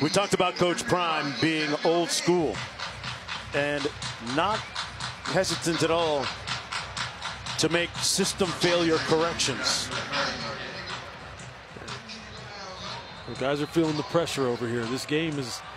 We talked about Coach Prime being old school and not hesitant at all to make system failure corrections. The guys are feeling the pressure over here. This game is